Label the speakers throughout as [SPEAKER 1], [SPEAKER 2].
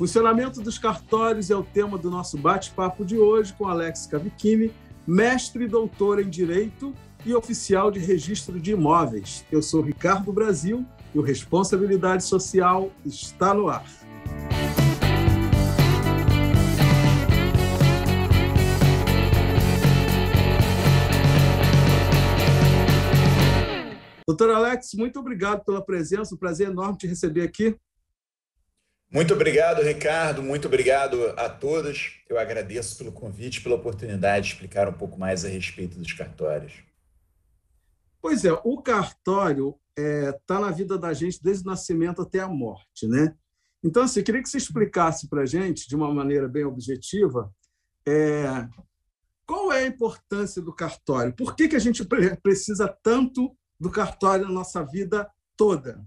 [SPEAKER 1] Funcionamento dos cartórios é o tema do nosso bate-papo de hoje com Alex Cavicchini, mestre e doutor em Direito e oficial de registro de imóveis. Eu sou Ricardo Brasil e o Responsabilidade Social está no ar. Doutor Alex, muito obrigado pela presença, um prazer enorme te receber aqui.
[SPEAKER 2] Muito obrigado, Ricardo, muito obrigado a todos. Eu agradeço pelo convite, pela oportunidade de explicar um pouco mais a respeito dos cartórios.
[SPEAKER 1] Pois é, o cartório está na vida da gente desde o nascimento até a morte, né? Então, assim, eu queria que você explicasse para a gente, de uma maneira bem objetiva, qual é a importância do cartório? Por que a gente precisa tanto do cartório na nossa vida toda?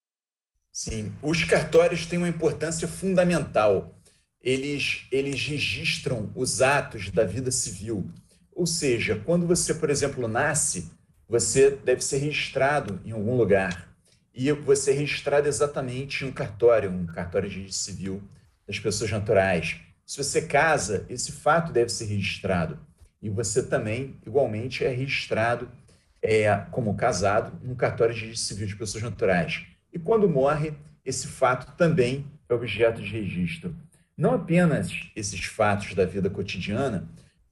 [SPEAKER 2] Sim, os cartórios têm uma importância fundamental. Eles registram os atos da vida civil. Ou seja, quando você, por exemplo, nasce, você deve ser registrado em algum lugar. E você é registrado exatamente em um cartório de registro civil das pessoas naturais. Se você casa, esse fato deve ser registrado. E você também, igualmente, é registrado como casado no cartório de registro civil de pessoas naturais. E quando morre, esse fato também é objeto de registro. Não apenas esses fatos da vida cotidiana,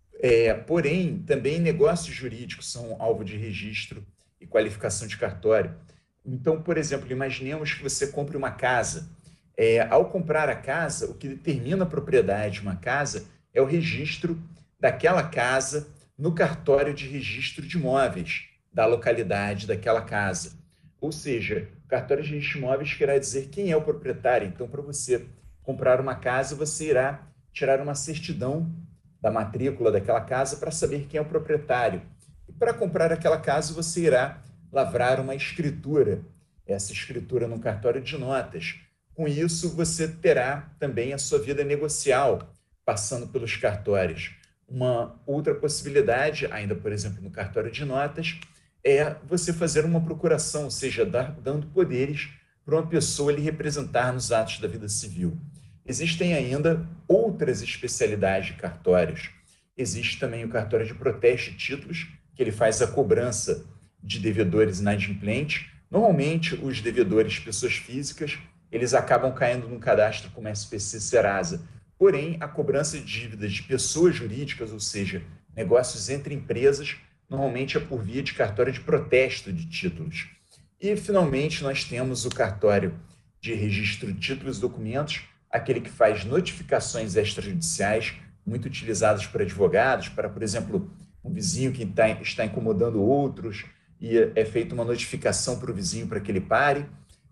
[SPEAKER 2] porém, também negócios jurídicos são alvo de registro e qualificação de cartório. Então, por exemplo, imaginemos que você compre uma casa. Ao comprar a casa, o que determina a propriedade de uma casa é o registro daquela casa no cartório de registro de imóveis da localidade daquela casa. Ou seja, o cartório de registro de imóveis querá dizer quem é o proprietário. Então, para você comprar uma casa, você irá tirar uma certidão da matrícula daquela casa para saber quem é o proprietário. E para comprar aquela casa, você irá lavrar uma escritura, essa escritura no cartório de notas. Com isso, você terá também a sua vida negocial, passando pelos cartórios. Uma outra possibilidade, ainda por exemplo no cartório de notas, é você fazer uma procuração, ou seja, dando poderes para uma pessoa lhe representar nos atos da vida civil. Existem ainda outras especialidades de cartórios. Existe também o cartório de protesto de títulos, que ele faz a cobrança de devedores inadimplentes. Normalmente, os devedores, pessoas físicas, eles acabam caindo no cadastro como SPC Serasa. Porém, a cobrança de dívidas de pessoas jurídicas, ou seja, negócios entre empresas, normalmente é por via de cartório de protesto de títulos. E, finalmente, nós temos o cartório de registro de títulos e documentos, aquele que faz notificações extrajudiciais, muito utilizadas por advogados, para, por exemplo, um vizinho que está incomodando outros, e é feita uma notificação para o vizinho para que ele pare.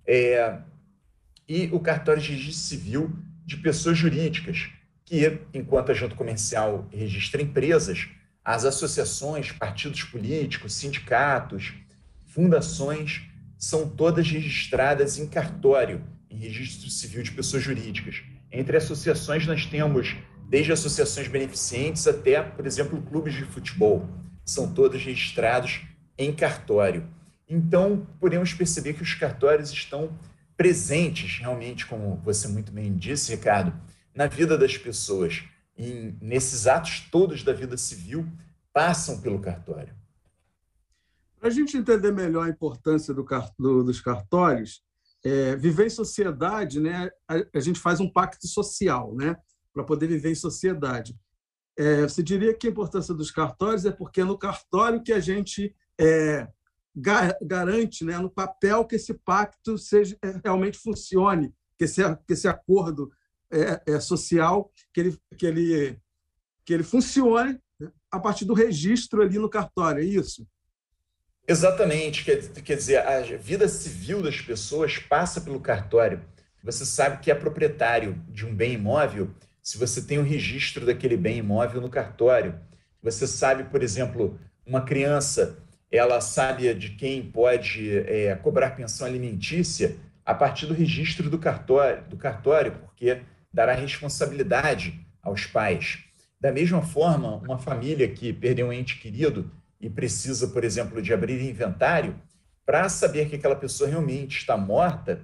[SPEAKER 2] E o cartório de registro civil de pessoas jurídicas, que, enquanto agente comercial registra empresas, as associações, partidos políticos, sindicatos, fundações, são todas registradas em cartório, em registro civil de pessoas jurídicas. Entre associações, nós temos desde associações beneficentes até, por exemplo, clubes de futebol. São todos registrados em cartório. Então, podemos perceber que os cartórios estão presentes, realmente, como você muito bem disse, Ricardo, na vida das pessoas. Nesses atos todos da vida civil, passam pelo cartório.
[SPEAKER 1] Para a gente entender melhor a importância dos cartórios, viver em sociedade, né, a gente faz um pacto social, né, para poder viver em sociedade. Você diria que a importância dos cartórios é porque é no cartório que a gente garante, né, no papel, que esse pacto realmente funcione, que esse acordo social, que ele funcione a partir do registro ali no cartório, é isso?
[SPEAKER 2] Exatamente, quer dizer, a vida civil das pessoas passa pelo cartório. Você sabe que é proprietário de um bem imóvel se você tem o registro daquele bem imóvel no cartório. Você sabe, por exemplo, uma criança, ela sabe de quem pode cobrar pensão alimentícia a partir do registro do cartório, porque dará responsabilidade aos pais. Da mesma forma, uma família que perdeu um ente querido e precisa, por exemplo, de abrir inventário, para saber que aquela pessoa realmente está morta,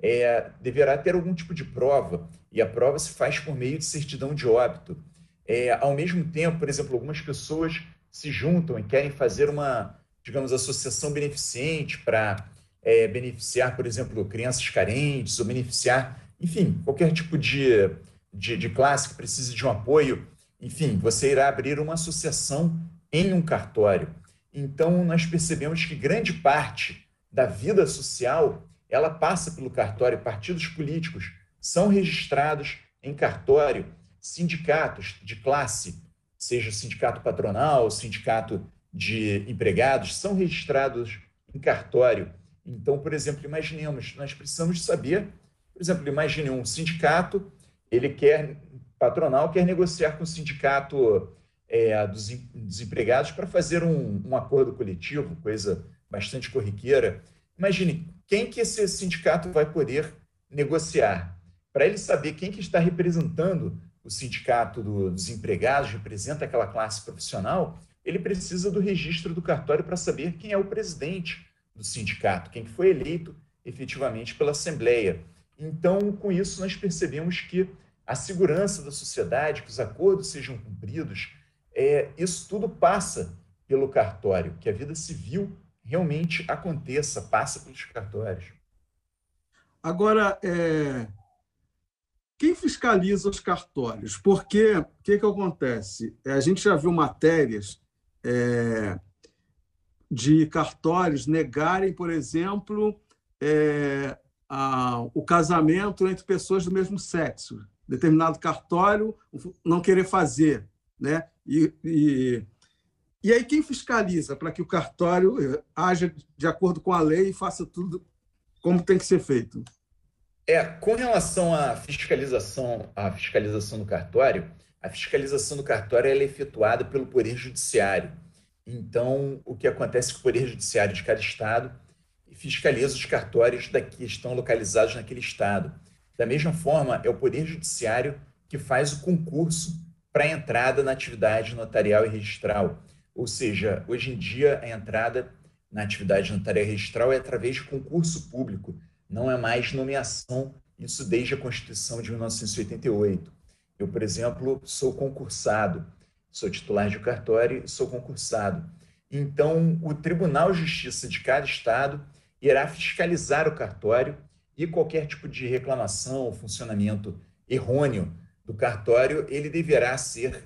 [SPEAKER 2] deverá ter algum tipo de prova, e a prova se faz por meio de certidão de óbito. Ao mesmo tempo, por exemplo, algumas pessoas se juntam e querem fazer uma, digamos, associação beneficente para beneficiar, por exemplo, crianças carentes, ou beneficiar, enfim, qualquer tipo de classe que precise de um apoio. Enfim, você irá abrir uma associação em um cartório. Então, nós percebemos que grande parte da vida social ela passa pelo cartório. Partidos políticos são registrados em cartório, sindicatos de classe, seja sindicato patronal, sindicato de empregados, são registrados em cartório. Então, por exemplo, imaginemos, nós precisamos saber, por exemplo, imagine um sindicato, patronal quer negociar com o sindicato dos empregados para fazer um acordo coletivo, coisa bastante corriqueira. Imagine, quem que esse sindicato vai poder negociar? Para ele saber quem que está representando o sindicato dos empregados, representa aquela classe profissional, ele precisa do registro do cartório para saber quem é o presidente do sindicato, quem foi eleito efetivamente pela Assembleia. Então, com isso, nós percebemos que a segurança da sociedade, que os acordos sejam cumpridos, isso tudo passa pelo cartório, que a vida civil realmente aconteça, passa pelos cartórios.
[SPEAKER 1] Agora, quem fiscaliza os cartórios? Porque o que acontece? A gente já viu matérias de cartórios negarem, por exemplo, o casamento entre pessoas do mesmo sexo. Determinado cartório não querer fazer, né? E aí quem fiscaliza para que o cartório haja de acordo com a lei e faça tudo como tem que ser feito?
[SPEAKER 2] Com relação à fiscalização do cartório, a fiscalização do cartório ela é efetuada pelo Poder Judiciário. Então, o que acontece é que o Poder Judiciário de cada estado fiscaliza os cartórios que estão localizados naquele estado. Da mesma forma, é o Poder Judiciário que faz o concurso para a entrada na atividade notarial e registral. Ou seja, hoje em dia, a entrada na atividade notarial e registral é através de concurso público, não é mais nomeação, isso desde a Constituição de 1988. Eu, por exemplo, sou concursado, sou titular de cartório e sou concursado. Então, o Tribunal de Justiça de cada estado irá fiscalizar o cartório e qualquer tipo de reclamação, funcionamento errôneo do cartório, ele deverá ser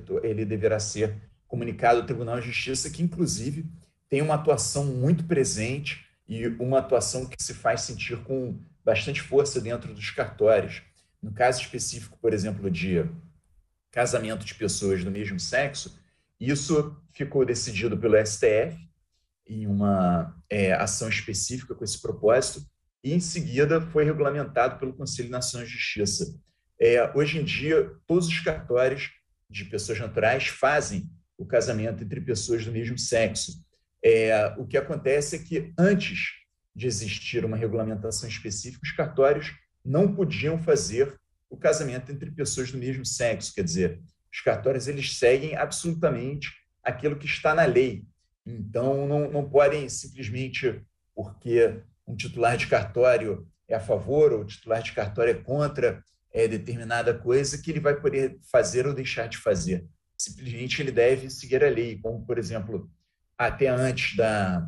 [SPEAKER 2] comunicado ao Tribunal de Justiça, que, inclusive, tem uma atuação muito presente e uma atuação que se faz sentir com bastante força dentro dos cartórios. No caso específico, por exemplo, de casamento de pessoas do mesmo sexo, isso ficou decidido pelo STF em uma ação específica com esse propósito e, em seguida, foi regulamentado pelo Conselho Nacional de Justiça. Hoje em dia, todos os cartórios de pessoas naturais fazem o casamento entre pessoas do mesmo sexo. O que acontece é que, antes de existir uma regulamentação específica, os cartórios não podiam fazer o casamento entre pessoas do mesmo sexo. Quer dizer, os cartórios eles seguem absolutamente aquilo que está na lei. Então, não podem simplesmente, porque um titular de cartório é a favor ou o titular de cartório é contra determinada coisa, que ele vai poder fazer ou deixar de fazer. Simplesmente ele deve seguir a lei, como, por exemplo, até antes da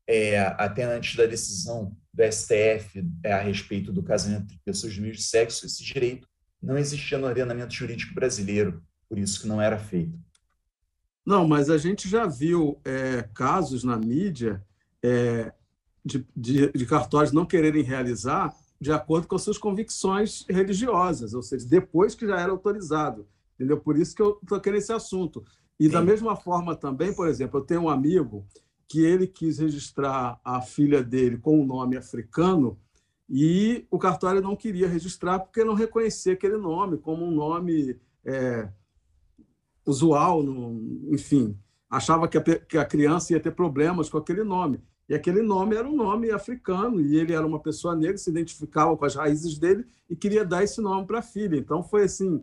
[SPEAKER 2] decisão do STF a respeito do casamento entre pessoas do mesmo sexo, esse direito não existia no ordenamento jurídico brasileiro, por isso que não era feito.
[SPEAKER 1] Não, mas a gente já viu casos na mídia de cartórios não quererem realizar de acordo com as suas convicções religiosas, ou seja, depois que já era autorizado. Entendeu? Por isso que eu toquei nesse assunto. E, da mesma forma também, por exemplo, eu tenho um amigo que ele quis registrar a filha dele com um nome africano e o cartório não queria registrar porque não reconhecia aquele nome como um nome usual, enfim. Achava que a criança ia ter problemas com aquele nome. E aquele nome era um nome africano e ele era uma pessoa negra, se identificava com as raízes dele e queria dar esse nome para a filha. Então, foi assim,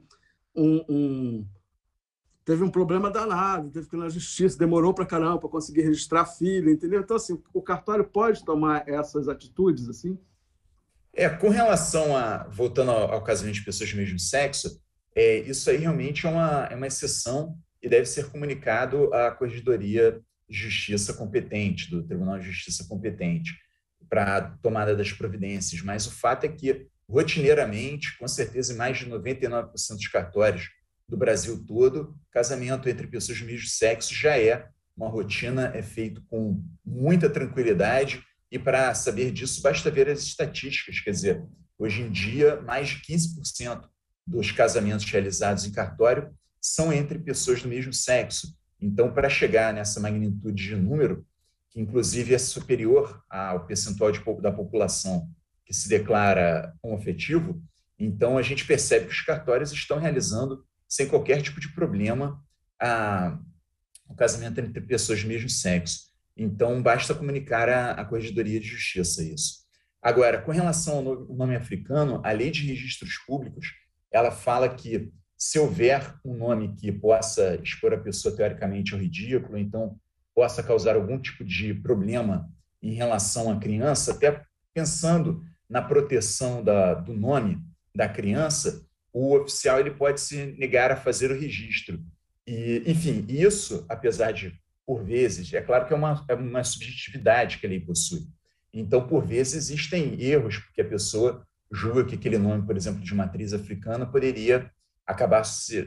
[SPEAKER 1] teve um problema danado, teve que ir na justiça, demorou para caramba para conseguir registrar a filha, entendeu? Então, assim, o cartório pode tomar essas atitudes, assim?
[SPEAKER 2] Com relação voltando ao casamento de pessoas do mesmo sexo, isso aí realmente é uma exceção e deve ser comunicado à Corregedoria de Justiça competente, do Tribunal de Justiça competente, para a tomada das providências. Mas o fato é que, rotineiramente, com certeza, em mais de 99% dos cartórios do Brasil todo, casamento entre pessoas do mesmo sexo já é uma rotina, é feito com muita tranquilidade. E para saber disso, basta ver as estatísticas. Quer dizer, hoje em dia, mais de 15% dos casamentos realizados em cartório são entre pessoas do mesmo sexo. Então, para chegar nessa magnitude de número, que inclusive é superior ao percentual da população que se declara homoafetivo, então a gente percebe que os cartórios estão realizando, sem qualquer tipo de problema, o casamento entre pessoas do mesmo sexo. Então, basta comunicar à Corregedoria de Justiça isso. Agora, com relação ao nome africano, a Lei de Registros Públicos, ela fala que se houver um nome que possa expor a pessoa teoricamente ao ridículo, então possa causar algum tipo de problema em relação à criança, até pensando na proteção do nome da criança, o oficial ele pode se negar a fazer o registro. E, enfim, isso, apesar de, por vezes, é claro que é uma subjetividade que a lei possui. Então, por vezes, existem erros, porque a pessoa julga que aquele nome, por exemplo, de matriz africana, poderia acabar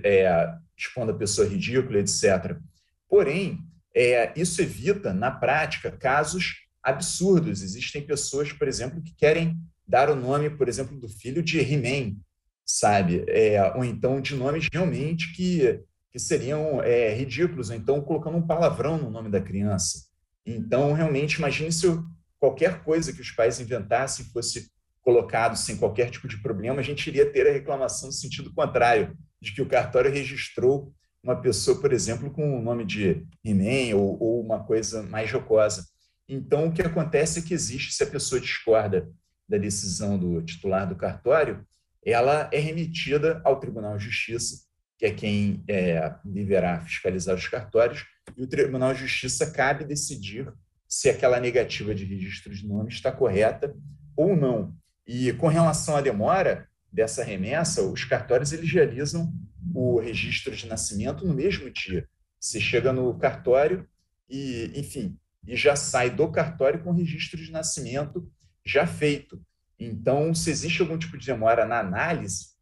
[SPEAKER 2] expondo a pessoa ridícula, etc. Porém, isso evita, na prática, casos absurdos. Existem pessoas, por exemplo, que querem dar o nome, por exemplo, do filho de He-Man, sabe? Ou então de nomes realmente que seriam ridículos, ou então colocando um palavrão no nome da criança. Então, realmente, imagine se qualquer coisa que os pais inventassem fosse colocado sem qualquer tipo de problema, a gente iria ter a reclamação no sentido contrário, de que o cartório registrou uma pessoa, por exemplo, com o nome de He-Man ou uma coisa mais jocosa. Então, o que acontece é que existe, se a pessoa discorda da decisão do titular do cartório, ela é remetida ao Tribunal de Justiça, que é quem deverá fiscalizar os cartórios, e o Tribunal de Justiça cabe decidir se aquela negativa de registro de nome está correta ou não. E com relação à demora dessa remessa, os cartórios eles realizam o registro de nascimento no mesmo dia. Você chega no cartório e, enfim, e já sai do cartório com o registro de nascimento já feito. Então, se existe algum tipo de demora na análise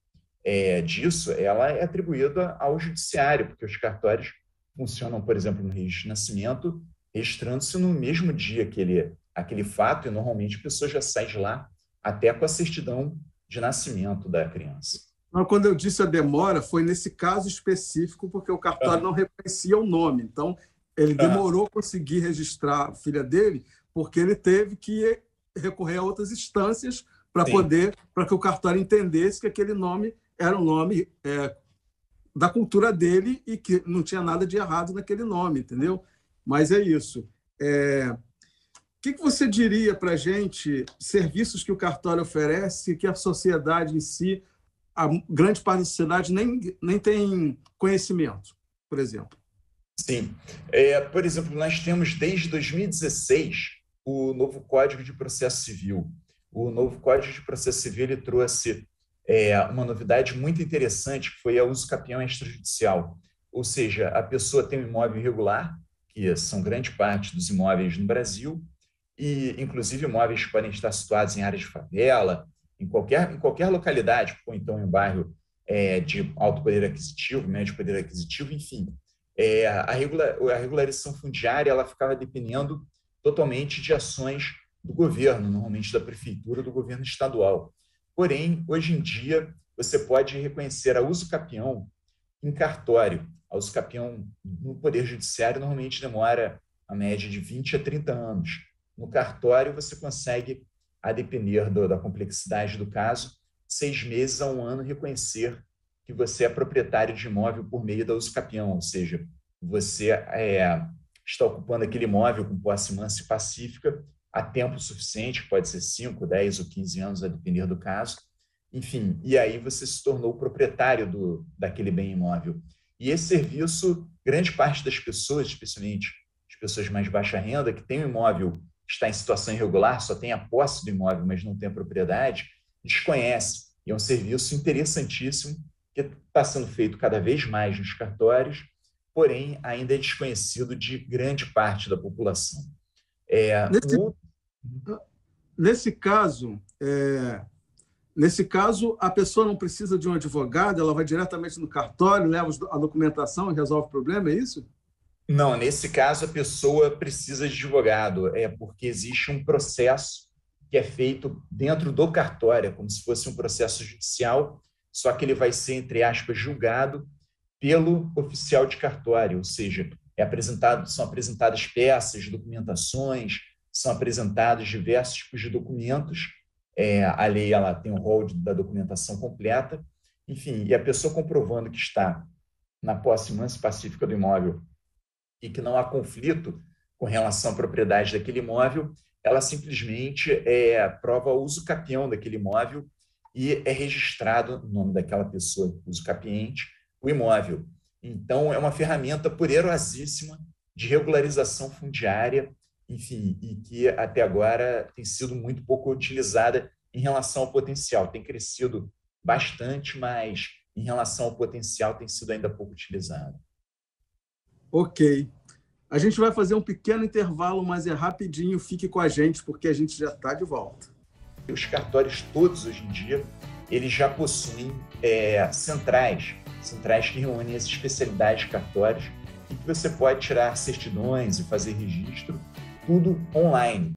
[SPEAKER 2] disso, ela é atribuída ao judiciário, porque os cartórios funcionam, por exemplo, no registro de nascimento, registrando-se no mesmo dia aquele fato, e normalmente a pessoa já sai de lá até com a certidão de nascimento da criança.
[SPEAKER 1] Não, quando eu disse a demora, foi nesse caso específico, porque o cartório não reconhecia o nome. Então, ele demorou a conseguir registrar a filha dele, porque ele teve que recorrer a outras instâncias para que o cartório entendesse que aquele nome era um nome da cultura dele e que não tinha nada de errado naquele nome, entendeu? Mas é isso. O que você diria para a gente, serviços que o cartório oferece, que a sociedade em si, a grande parte da sociedade nem tem conhecimento, por exemplo?
[SPEAKER 2] Sim. Por exemplo, nós temos desde 2016 o novo Código de Processo Civil. O novo Código de Processo Civil ele trouxe uma novidade muito interessante, que foi a uso capião extrajudicial. Ou seja, a pessoa tem um imóvel irregular, que são grande parte dos imóveis no Brasil, e inclusive imóveis que podem estar situados em áreas de favela, em qualquer localidade, ou então em um bairro de alto poder aquisitivo, médio poder aquisitivo, enfim. A regularização fundiária ela ficava dependendo totalmente de ações do governo, normalmente da prefeitura, do governo estadual. Porém, hoje em dia, você pode reconhecer a uso capião em cartório. A uso capião no Poder Judiciário normalmente demora a média de 20 a 30 anos. No cartório, você consegue, a depender da complexidade do caso, 6 meses a 1 ano reconhecer que você é proprietário de imóvel por meio da uso capião, ou seja, você está ocupando aquele imóvel com posse mansa e pacífica há tempo suficiente, pode ser 5, 10 ou 15 anos, a depender do caso. Enfim, e aí você se tornou proprietário daquele bem imóvel. E esse serviço, grande parte das pessoas, especialmente as pessoas de mais baixa renda, que têm um imóvel está em situação irregular, só tem a posse do imóvel, mas não tem a propriedade, desconhece. E é um serviço interessantíssimo que está sendo feito cada vez mais nos cartórios, porém ainda é desconhecido de grande parte da população.
[SPEAKER 1] Nesse caso, a pessoa não precisa de um advogado, ela vai diretamente no cartório, leva a documentação e resolve o problema, é isso?
[SPEAKER 2] Não, nesse caso a pessoa precisa de advogado, porque existe um processo que é feito dentro do cartório, como se fosse um processo judicial, só que ele vai ser, entre aspas, julgado pelo oficial de cartório, ou seja, são apresentadas peças, documentações, são apresentados diversos tipos de documentos. A lei ela tem um rol da documentação completa, enfim, e a pessoa comprovando que está na posse mansa e pacífica do imóvel e que não há conflito com relação à propriedade daquele imóvel, ela simplesmente prova o uso capião daquele imóvel e é registrado no nome daquela pessoa, uso capiente, o imóvel. Então, é uma ferramenta poderosíssima de regularização fundiária, enfim, e que até agora tem sido muito pouco utilizada em relação ao potencial. Tem crescido bastante, mas em relação ao potencial tem sido ainda pouco utilizada.
[SPEAKER 1] Ok. A gente vai fazer um pequeno intervalo, mas é rapidinho. Fique com a gente, porque a gente já está de volta.
[SPEAKER 2] Os cartórios todos, hoje em dia, eles já possuem centrais que reúnem as especialidades de cartórios e que você pode tirar certidões e fazer registro, tudo online.